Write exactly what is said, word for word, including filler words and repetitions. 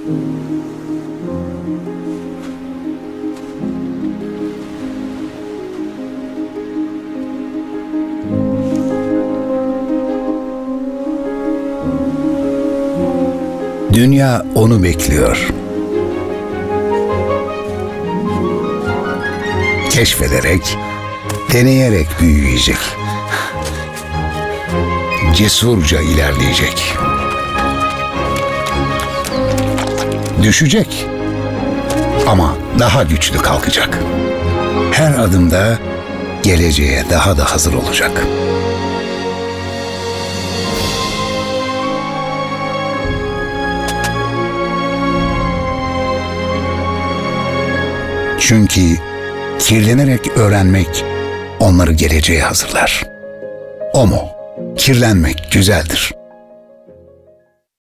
Dünya onu bekliyor. Keşfederek, deneyerek büyüyecek. Cesurca ilerleyecek. Düşecek ama daha güçlü kalkacak. Her adımda geleceğe daha da hazır olacak. Çünkü kirlenerek öğrenmek onları geleceğe hazırlar. O mu? Kirlenmek güzeldir.